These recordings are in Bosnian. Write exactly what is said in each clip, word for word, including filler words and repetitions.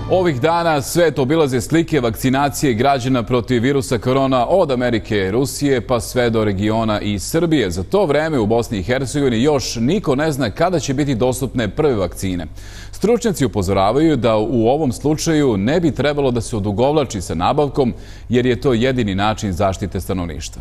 Ovih dana svet obilaze slike vakcinacije građana protiv virusa korona od Amerike, Rusije pa sve do regiona i Srbije. Za to vreme u Bosni i Hercegovini još niko ne zna kada će biti dostupne prve vakcine. Stručnjaci upozoravaju da u ovom slučaju ne bi trebalo da se odugovlači sa nabavkom jer je to jedini način zaštite stanovništva.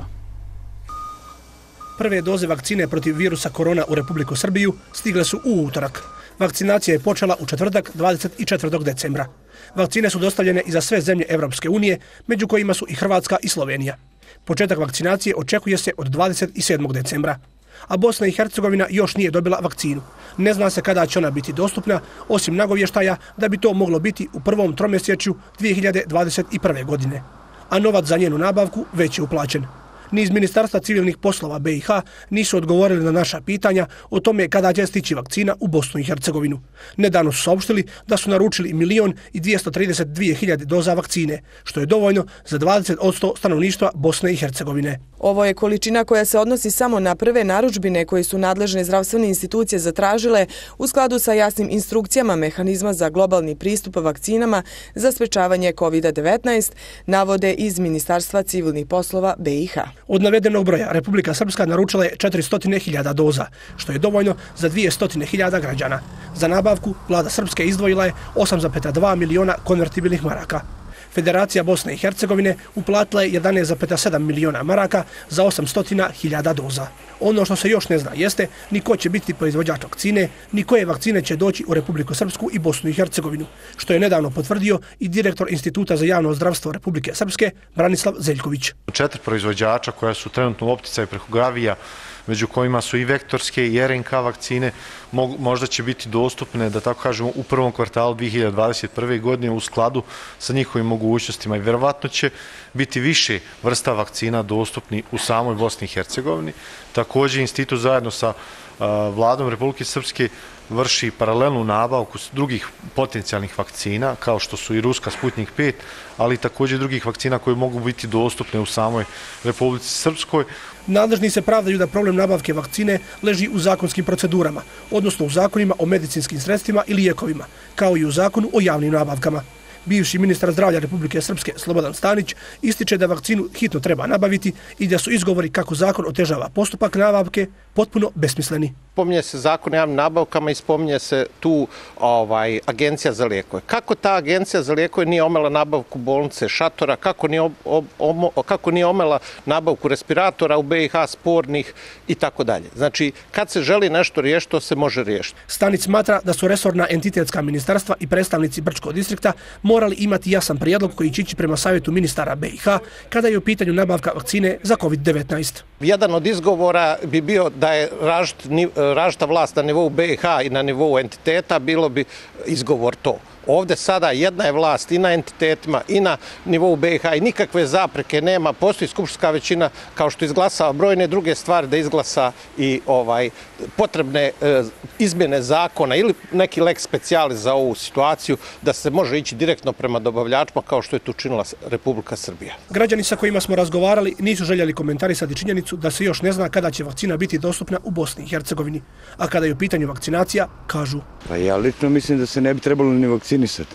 Prve doze vakcine protiv virusa korona u Republiku Srbiju stigle su u utorak. Vakcinacija je počela u četvrtak dvadeset četvrtog decembra. Vakcine su dostavljene i za sve zemlje Evropske unije, među kojima su i Hrvatska i Slovenija. Početak vakcinacije očekuje se od dvadeset sedmog decembra. A Bosna i Hercegovina još nije dobila vakcinu. Ne zna se kada će ona biti dostupna, osim nagovještaja da bi to moglo biti u prvom tromjesečju dvije hiljade dvadeset prve. godine. A novac za njenu nabavku već je uplaćen. Ni iz Ministarstva civilnih poslova B i H nisu odgovorili na naša pitanja o tome kada će stići vakcina u Bosnu i Hercegovinu. Nedavno su saopštili da su naručili milion i dvjesto trideset dvije hiljade doza vakcine, što je dovoljno za dvadeset posto stanovništva Bosne i Hercegovine. Ovo je količina koja se odnosi samo na prve narudžbine koje su nadležne zdravstvene institucije zatražile u skladu sa jasnim instrukcijama mehanizma za globalni pristup vakcinama za sprečavanje kovid devetnaest, navode iz Ministarstva civilnih poslova B i H. Od navedenog broja Republika Srpska naručila je četiristo hiljada doza, što je dovoljno za dvjesto hiljada građana. Za nabavku vlada Srpske izdvojila je osam zarez dva miliona konvertibilnih maraka. Federacija Bosne i Hercegovine uplatila je jedanaest zarez sedam miliona maraka za osamsto hiljada doza. Ono što se još ne zna jeste ni ko će biti proizvođač vakcine, ni koje vakcine će doći u Republiku Srpsku i Bosnu i Hercegovinu, što je nedavno potvrdio i direktor Instituta za javno zdravstvo Republike Srpske Branislav Zeljković. Četiri proizvođača koja su trenutno u opticaju preko Gravija, među kojima su i vektorske i R N K vakcine, možda će biti dostupne, da tako kažemo, u prvom kvartalu dvije hiljade dvadeset prve. godine u skladu sa njihovim mogućnostima i verovatno će biti više vrsta vakcina dostupni u samoj Bosni i Hercegovini. Također, institut zajedno sa vladom Republike Srpske vrši paralelnu nabavku drugih potencijalnih vakcina, kao što su i ruska Sputnik pet, ali također drugih vakcina koje mogu biti dostupne u samoj Republici Srpskoj. Nadležni se pravdaju da problem nabavke vakcine leži u zakonskim procedurama, odnosno u zakonima o medicinskim sredstvima i lijekovima, kao i u zakonu o javnim nabavkama. Bivši ministar zdravlja Republike Srpske Slobodan Stanić ističe da vakcinu hitno treba nabaviti i da su izgovori kako zakon otežava postupak nabavke potpuno besmisleni. Spominje se zakon o javnim nabavkama i spominje se tu ovaj, agencija za lijekove. Kako ta agencija za lijekove nije omela nabavku bolnice šatora, kako nije, om, om, kako nije omela nabavku respiratora u B i H spornih i tako dalje. Znači, kad se želi nešto riješiti, to se može riješiti. Stanić smatra da su resorna entitetska ministarstva i predstavnici Brčkog distrikta morali imati jasan prijedlog koji će ići prema savjetu ministara B i H kada je u pitanju nabavka vakcine za kovid devetnaest. Jedan od izgovora bi bio da je različita vlast na nivou B i H i na nivou entiteta, bilo bi izgovor to. Ovdje sada jedna je vlast i na entitetima i na nivou B i H i nikakve zapreke nema. Postoji skupštinska većina kao što izglasa brojne druge stvari da izglasa i ovaj potrebne e, izmjene zakona ili neki lex specialis za ovu situaciju da se može ići direktno prema dobavljačima kao što je to učinila Republika Srbija. Građani sa kojima smo razgovarali nisu željeli komentarisati činjenicu da se još ne zna kada će vakcina biti dostupna u Bosni i Hercegovini. A kada je u pitanju vakcinacija, kažu: Pa ja lično mislim da se ne bi trebalo ni vakcinisati,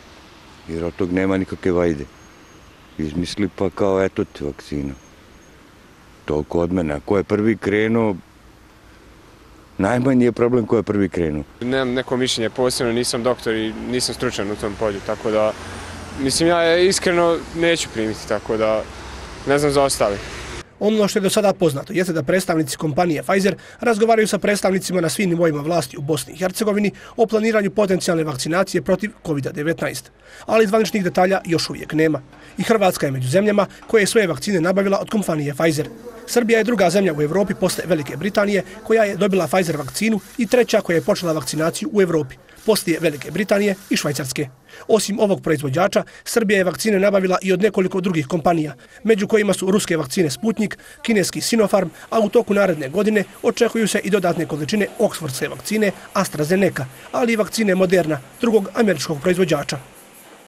jer od tog nema nikakve vajde. Izmisli pa kao eto ti vakcina. Toliko od mene. A ko je prvi krenuo, najmanji je problem ko je prvi krenuo. Nemam neko mišljenje posebno, nisam doktor i nisam stručan u tom polju, tako da, mislim, ja iskreno neću primiti, tako da ne znam za ostali. Ono što je do sada poznato jeste da predstavnici kompanije Pfizer razgovaraju sa predstavnicima na svim nivoima vlasti u Bosni i Hercegovini o planiranju potencijalne vakcinacije protiv kovid devetnaest. Ali zvaničnih detalja još uvijek nema. I Hrvatska je među zemljama koje je svoje vakcine nabavila od kompanije Pfizer. Srbija je druga zemlja u Evropi posle Velike Britanije koja je dobila Pfizer vakcinu i treća koja je počela vakcinaciju u Evropi, poslije Velike Britanije i Švajcarske. Osim ovog proizvođača, Srbija je vakcine nabavila i od nekoliko drugih kompanija, među kojima su ruske vakcine Sputnik, kineski Sinopharm, a u toku naredne godine očekuju se i dodatne količine oksfordske vakcine AstraZeneca, ali i vakcine Moderna, drugog američkog proizvođača.